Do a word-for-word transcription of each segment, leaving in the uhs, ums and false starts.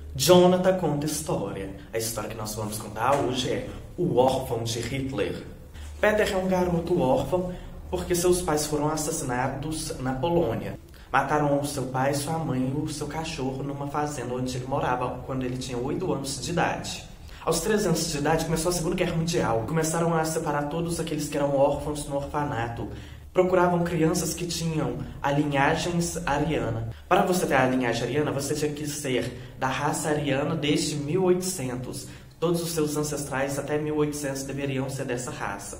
Jonathan conta história. A história que nós vamos contar hoje é O Órfão de Hitler. Peter é um garoto órfão porque seus pais foram assassinados na Polônia. Mataram o seu pai, sua mãe e o seu cachorro numa fazenda onde ele morava quando ele tinha oito anos de idade. Aos treze anos de idade começou a Segunda Guerra Mundial. Começaram a separar todos aqueles que eram órfãos no orfanato. Procuravam crianças que tinham a linhagem ariana. Para você ter a linhagem ariana, você tinha que ser da raça ariana desde mil e oitocentos. Todos os seus ancestrais até mil e oitocentos deveriam ser dessa raça.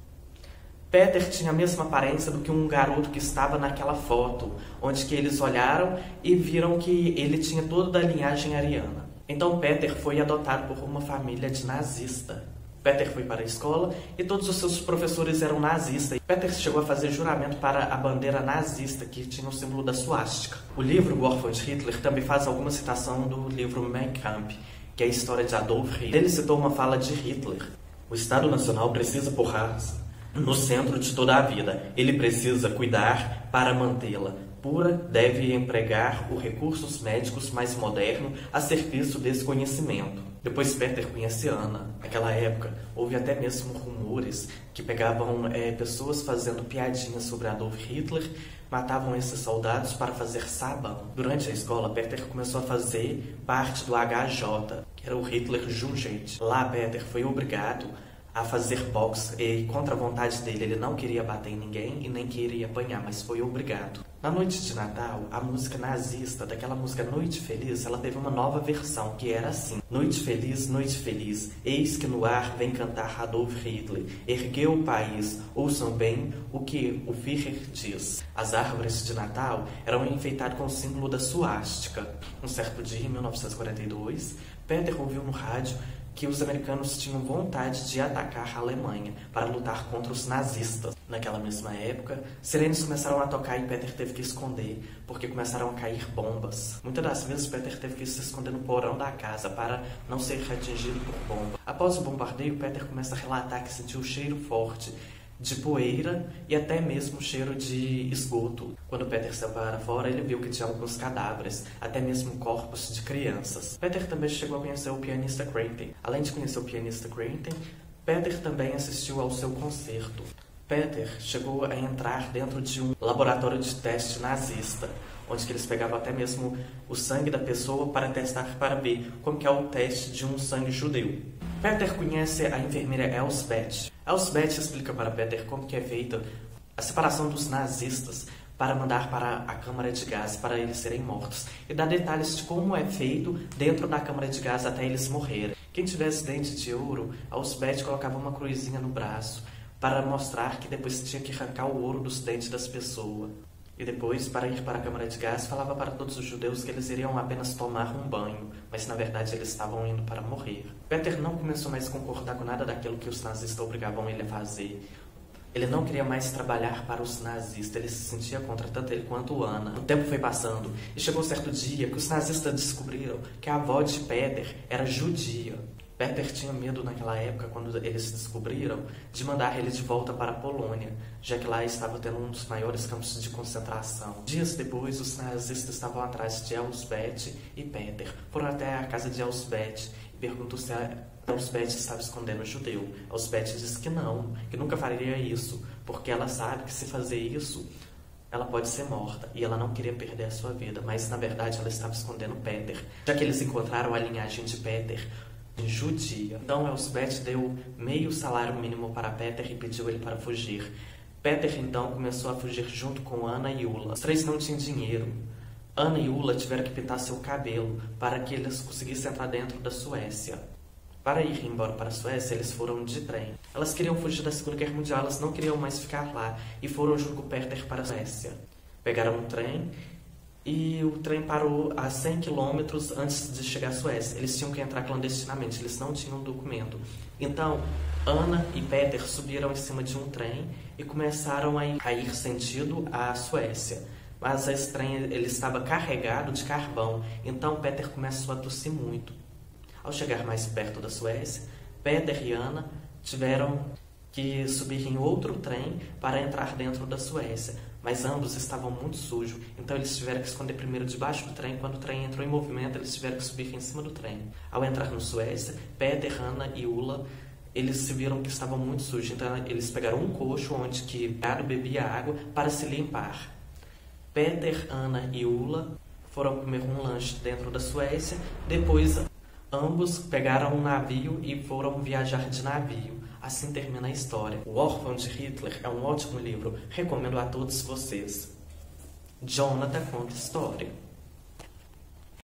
Peter tinha a mesma aparência do que um garoto que estava naquela foto, onde que eles olharam e viram que ele tinha toda a linhagem ariana. Então Peter foi adotado por uma família de nazista. Peter foi para a escola e todos os seus professores eram nazistas. Peter chegou a fazer juramento para a bandeira nazista, que tinha o símbolo da suástica. O livro O Órfão de Hitler também faz alguma citação do livro Mein Kampf, que é a história de Adolf Hitler. Ele citou uma fala de Hitler: o Estado Nacional precisa pôr raça no centro de toda a vida. Ele precisa cuidar para mantê-la pura, deve empregar os recursos médicos mais modernos a serviço desse conhecimento. Depois Peter conhece Ana. Naquela época, houve até mesmo rumores que pegavam é, pessoas fazendo piadinhas sobre Adolf Hitler, matavam esses soldados para fazer sabão. Durante a escola, Peter começou a fazer parte do H J, que era o Hitler Jugend. Lá, Peter foi obrigado a fazer boxe e, contra a vontade dele, ele não queria bater em ninguém e nem queria apanhar, mas foi obrigado. Na noite de Natal, a música nazista, daquela música Noite Feliz, ela teve uma nova versão, que era assim: Noite feliz, noite feliz, eis que no ar vem cantar Adolf Hitler, ergueu o país, ouçam bem o que o Führer diz. As árvores de Natal eram enfeitadas com o símbolo da suástica. Um certo dia, em mil novecentos e quarenta e dois, Peter ouviu no rádio que os americanos tinham vontade de atacar a Alemanha para lutar contra os nazistas. Naquela mesma época, sirenes começaram a tocar e Peter teve que esconder, porque começaram a cair bombas. Muitas das vezes, Peter teve que se esconder no porão da casa para não ser atingido por bomba. Após o bombardeio, Peter começa a relatar que sentiu um cheiro forte de poeira e até mesmo cheiro de esgoto. Quando Peter saiu para fora, ele viu que tinha alguns cadáveres, até mesmo corpos de crianças. Peter também chegou a conhecer o pianista Creighton. Além de conhecer o pianista Creighton, Peter também assistiu ao seu concerto. Peter chegou a entrar dentro de um laboratório de teste nazista, onde que eles pegavam até mesmo o sangue da pessoa para testar para ver como que é o teste de um sangue judeu. Peter conhece a enfermeira Elsbeth. Elsbeth explica para Peter como que é feita a separação dos nazistas para mandar para a câmara de gás para eles serem mortos, e dá detalhes de como é feito dentro da câmara de gás até eles morrerem. Quem tivesse dente de ouro, a Elsbeth colocava uma cruzinha no braço para mostrar que depois tinha que arrancar o ouro dos dentes das pessoas. E depois, para ir para a câmara de gás, falava para todos os judeus que eles iriam apenas tomar um banho, mas na verdade eles estavam indo para morrer. Peter não começou mais a concordar com nada daquilo que os nazistas obrigavam ele a fazer. Ele não queria mais trabalhar para os nazistas, ele se sentia contra tanto ele quanto Ana. O tempo foi passando e chegou um certo dia que os nazistas descobriram que a avó de Peter era judia. Peter tinha medo naquela época, quando eles descobriram, de mandar ele de volta para a Polônia, já que lá estava tendo um dos maiores campos de concentração. Dias depois, os nazistas estavam atrás de Elsbeth e Peter. Foram até a casa de Elsbeth e perguntou se a Elsbeth estava escondendo o judeu. Elsbeth disse que não, que nunca faria isso, porque ela sabe que se fazer isso, ela pode ser morta, e ela não queria perder a sua vida, mas na verdade ela estava escondendo Peter, já que eles encontraram a linhagem de Peter judia. Então Elsbeth deu meio salário mínimo para Peter e pediu ele para fugir. Peter então começou a fugir junto com Ana e Ulla. Os três não tinham dinheiro. Ana e Ulla tiveram que pintar seu cabelo para que eles conseguissem entrar dentro da Suécia. Para ir embora para a Suécia, eles foram de trem. Elas queriam fugir da Segunda Guerra Mundial, elas não queriam mais ficar lá e foram junto com Peter para a Suécia. Pegaram um trem e o trem parou a cem quilômetros antes de chegar à Suécia. Eles tinham que entrar clandestinamente, eles não tinham documento. Então, Ana e Peter subiram em cima de um trem e começaram a ir, a ir sentido à Suécia. Mas esse trem ele estava carregado de carvão, então Peter começou a tossir muito. Ao chegar mais perto da Suécia, Peter e Ana tiveram que subir em outro trem para entrar dentro da Suécia. mas ambos estavam muito sujos, então eles tiveram que esconder primeiro debaixo do trem. Quando o trem entrou em movimento, eles tiveram que subir em cima do trem. Ao entrar na Suécia, Peter, Hanna e Ulla, eles se viram que estavam muito sujos, então eles pegaram um cocho onde que Garo bebia água para se limpar. Peter, Hanna e Ulla foram comer um lanche dentro da Suécia, depois ambos pegaram um navio e foram viajar de navio. Assim termina a história. O Órfão de Hitler é um ótimo livro, recomendo a todos vocês. Jonathan conta história.